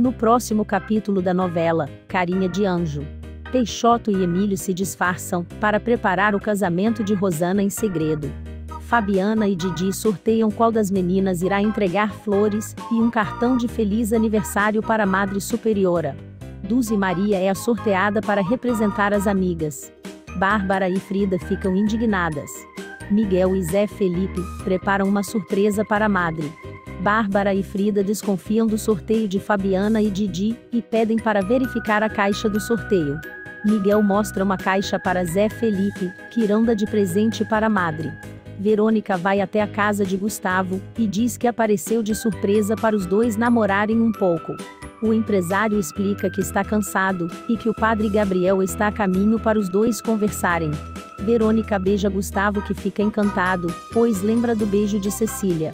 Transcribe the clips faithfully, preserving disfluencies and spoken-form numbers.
No próximo capítulo da novela, Carinha de Anjo, Peixoto e Emílio se disfarçam para preparar o casamento de Rosana em segredo. Fabiana e Didi sorteiam qual das meninas irá entregar flores e um cartão de feliz aniversário para a Madre Superiora. Dulce Maria é a sorteada para representar as amigas. Bárbara e Frida ficam indignadas. Miguel e Zé Felipe preparam uma surpresa para a Madre. Bárbara e Frida desconfiam do sorteio de Fabiana e Didi e pedem para verificar a caixa do sorteio. Miguel mostra uma caixa para Zé Felipe, que irão dar de presente para a Madre. Verônica vai até a casa de Gustavo e diz que apareceu de surpresa para os dois namorarem um pouco. O empresário explica que está cansado e que o padre Gabriel está a caminho para os dois conversarem. Verônica beija Gustavo, que fica encantado, pois lembra do beijo de Cecília.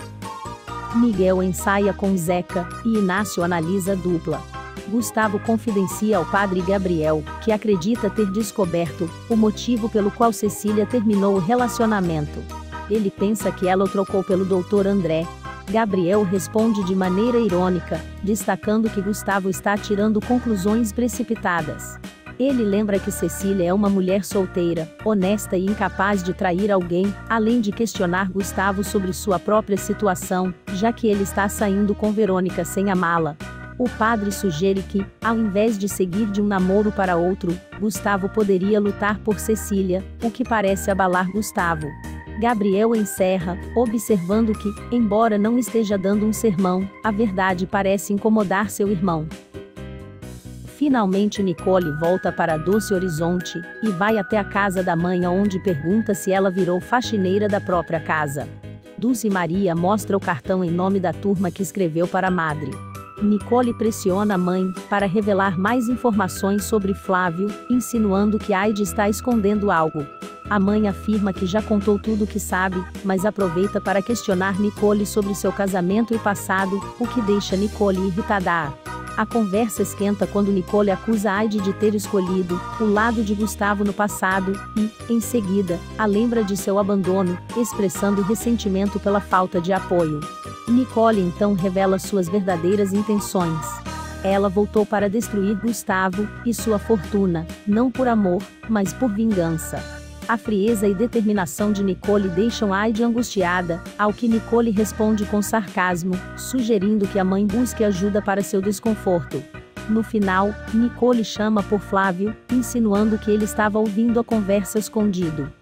Miguel ensaia com Zeca e Inácio analisa a dupla. Gustavo confidencia ao padre Gabriel, que acredita ter descoberto o motivo pelo qual Cecília terminou o relacionamento. Ele pensa que ela o trocou pelo doutor André. Gabriel responde de maneira irônica, destacando que Gustavo está tirando conclusões precipitadas. Ele lembra que Cecília é uma mulher solteira, honesta e incapaz de trair alguém, além de questionar Gustavo sobre sua própria situação, já que ele está saindo com Verônica sem amá-la. O padre sugere que, ao invés de seguir de um namoro para outro, Gustavo poderia lutar por Cecília, o que parece abalar Gustavo. Gabriel encerra, observando que, embora não esteja dando um sermão, a verdade parece incomodar seu irmão. Finalmente Nicole volta para Doce Horizonte e vai até a casa da mãe, onde pergunta se ela virou faxineira da própria casa. Dulce Maria mostra o cartão em nome da turma que escreveu para a Madre. Nicole pressiona a mãe para revelar mais informações sobre Flávio, insinuando que Aide está escondendo algo. A mãe afirma que já contou tudo o que sabe, mas aproveita para questionar Nicole sobre seu casamento e passado, o que deixa Nicole irritada. A conversa esquenta quando Nicole acusa Aide de ter escolhido o lado de Gustavo no passado e, em seguida, a lembra de seu abandono, expressando ressentimento pela falta de apoio. Nicole então revela suas verdadeiras intenções. Ela voltou para destruir Gustavo e sua fortuna, não por amor, mas por vingança. A frieza e determinação de Nicole deixam Aide angustiada, ao que Nicole responde com sarcasmo, sugerindo que a mãe busque ajuda para seu desconforto. No final, Nicole chama por Flávio, insinuando que ele estava ouvindo a conversa escondido.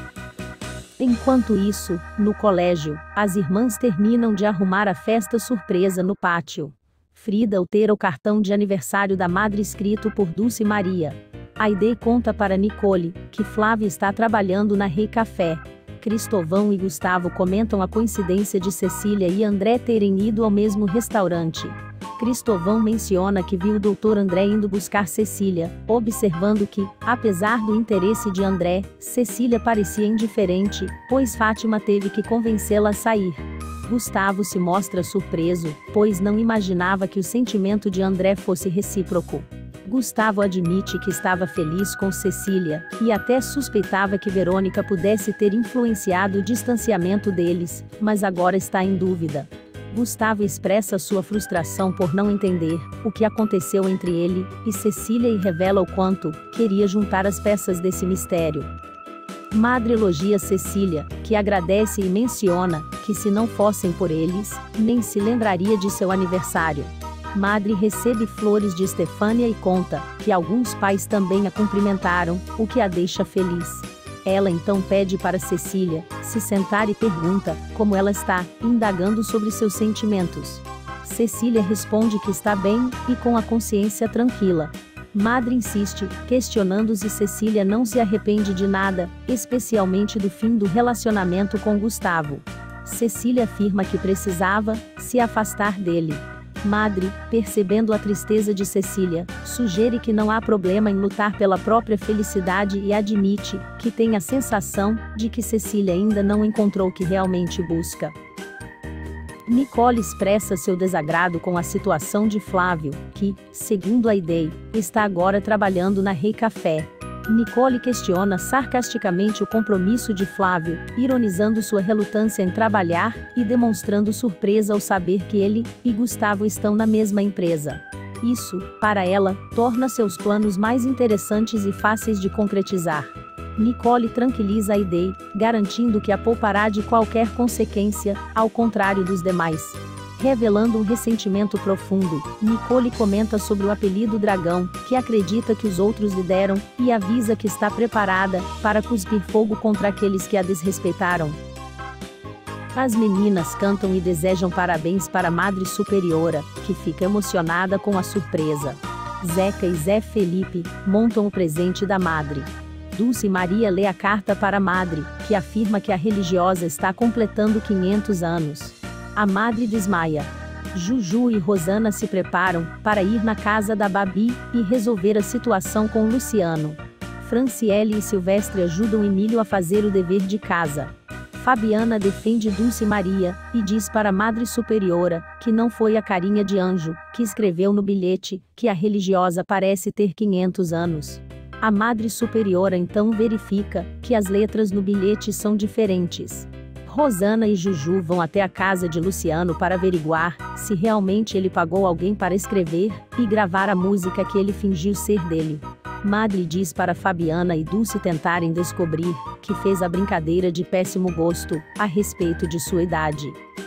Enquanto isso, no colégio, as irmãs terminam de arrumar a festa surpresa no pátio. Frida altera o cartão de aniversário da Madre escrito por Dulce Maria. Aide conta para Nicole que Flávia está trabalhando na Rei Café. Cristovão e Gustavo comentam a coincidência de Cecília e André terem ido ao mesmo restaurante. Cristovão menciona que viu o doutor André indo buscar Cecília, observando que, apesar do interesse de André, Cecília parecia indiferente, pois Fátima teve que convencê-la a sair. Gustavo se mostra surpreso, pois não imaginava que o sentimento de André fosse recíproco. Gustavo admite que estava feliz com Cecília, e até suspeitava que Verônica pudesse ter influenciado o distanciamento deles, mas agora está em dúvida. Gustavo expressa sua frustração por não entender o que aconteceu entre ele e Cecília e revela o quanto queria juntar as peças desse mistério. Madre elogia Cecília, que agradece e menciona que se não fossem por eles, nem se lembraria de seu aniversário. Madre recebe flores de Estefânia e conta que alguns pais também a cumprimentaram, o que a deixa feliz. Ela então pede para Cecília se sentar e pergunta como ela está, indagando sobre seus sentimentos. Cecília responde que está bem e com a consciência tranquila. Madre insiste, questionando se Cecília não se arrepende de nada, especialmente do fim do relacionamento com Gustavo. Cecília afirma que precisava se afastar dele. Madre, percebendo a tristeza de Cecília, sugere que não há problema em lutar pela própria felicidade e admite que tem a sensação de que Cecília ainda não encontrou o que realmente busca. Nicole expressa seu desagrado com a situação de Flávio, que, segundo a Aide, está agora trabalhando na Rei Café. Nicole questiona sarcasticamente o compromisso de Flávio, ironizando sua relutância em trabalhar e demonstrando surpresa ao saber que ele e Gustavo estão na mesma empresa. Isso, para ela, torna seus planos mais interessantes e fáceis de concretizar. Nicole tranquiliza Aidey, garantindo que a poupará de qualquer consequência, ao contrário dos demais. Revelando um ressentimento profundo, Nicole comenta sobre o apelido Dragão, que acredita que os outros lhe deram, e avisa que está preparada para cuspir fogo contra aqueles que a desrespeitaram. As meninas cantam e desejam parabéns para a Madre Superiora, que fica emocionada com a surpresa. Zeca e Zé Felipe montam o presente da Madre. Dulce Maria lê a carta para a Madre, que afirma que a religiosa está completando quinhentos anos. A Madre desmaia. Juju e Rosana se preparam para ir na casa da Babi e resolver a situação com Luciano. Franciele e Silvestre ajudam Emílio a fazer o dever de casa. Fabiana defende Dulce Maria e diz para a Madre Superiora que não foi a carinha de anjo que escreveu no bilhete que a religiosa parece ter quinhentos anos. A Madre Superiora então verifica que as letras no bilhete são diferentes. Rosana e Juju vão até a casa de Luciano para averiguar se realmente ele pagou alguém para escrever e gravar a música que ele fingiu ser dele. Madre diz para Fabiana e Dulce tentarem descobrir que fez a brincadeira de péssimo gosto a respeito de sua idade.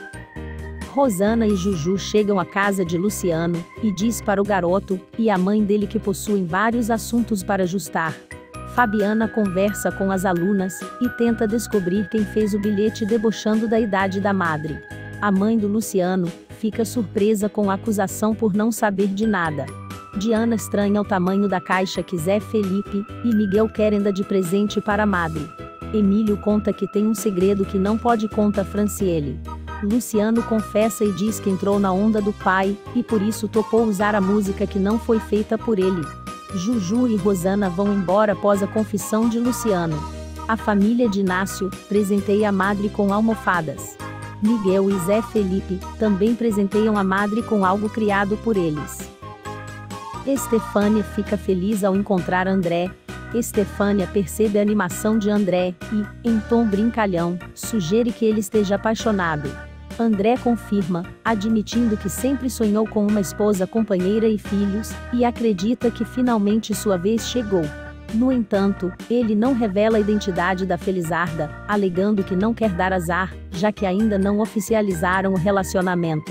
Rosana e Juju chegam à casa de Luciano e diz para o garoto e a mãe dele que possuem vários assuntos para ajustar. Fabiana conversa com as alunas e tenta descobrir quem fez o bilhete debochando da idade da madre. A mãe do Luciano fica surpresa com a acusação por não saber de nada. Diana estranha o tamanho da caixa que Zé Felipe e Miguel querem dar de presente para a madre. Emílio conta que tem um segredo que não pode contar Franciele. Luciano confessa e diz que entrou na onda do pai e por isso topou usar a música que não foi feita por ele. Juju e Rosana vão embora após a confissão de Luciano. A família de Inácio presenteia a madre com almofadas. Miguel e Zé Felipe também presenteiam a madre com algo criado por eles. Estefânia fica feliz ao encontrar André. Estefânia percebe a animação de André e, em tom brincalhão, sugere que ele esteja apaixonado. André confirma, admitindo que sempre sonhou com uma esposa companheira e filhos, e acredita que finalmente sua vez chegou. No entanto, ele não revela a identidade da Felizarda, alegando que não quer dar azar, já que ainda não oficializaram o relacionamento.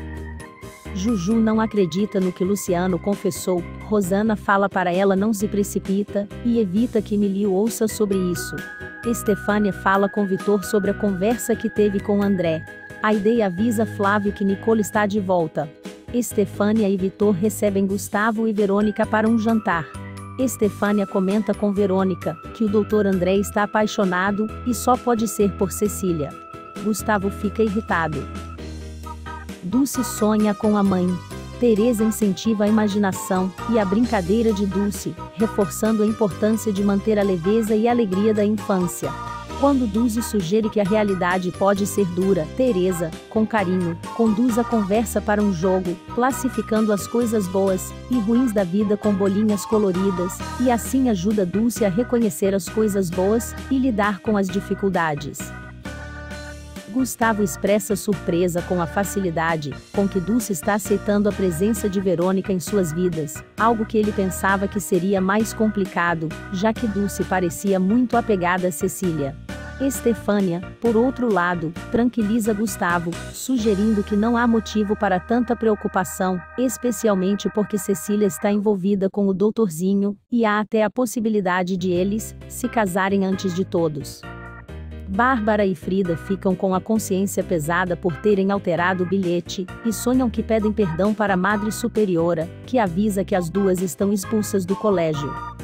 Juju não acredita no que Luciano confessou, Rosana fala para ela não se precipita, e evita que Emílio ouça sobre isso. Estefânia fala com Vitor sobre a conversa que teve com André. Aidey avisa Flávio que Nicole está de volta. Estefânia e Vitor recebem Gustavo e Verônica para um jantar. Estefânia comenta com Verônica que o doutor André está apaixonado e só pode ser por Cecília. Gustavo fica irritado. Dulce sonha com a mãe. Teresa incentiva a imaginação e a brincadeira de Dulce, reforçando a importância de manter a leveza e a alegria da infância. Quando Dulce sugere que a realidade pode ser dura, Teresa, com carinho, conduz a conversa para um jogo, classificando as coisas boas e ruins da vida com bolinhas coloridas, e assim ajuda Dulce a reconhecer as coisas boas e lidar com as dificuldades. Gustavo expressa surpresa com a facilidade com que Dulce está aceitando a presença de Verônica em suas vidas, algo que ele pensava que seria mais complicado, já que Dulce parecia muito apegada a Cecília. Estefânia, por outro lado, tranquiliza Gustavo, sugerindo que não há motivo para tanta preocupação, especialmente porque Cecília está envolvida com o doutorzinho, e há até a possibilidade de eles se casarem antes de todos. Bárbara e Frida ficam com a consciência pesada por terem alterado o bilhete, e sonham que pedem perdão para a Madre Superiora, que avisa que as duas estão expulsas do colégio.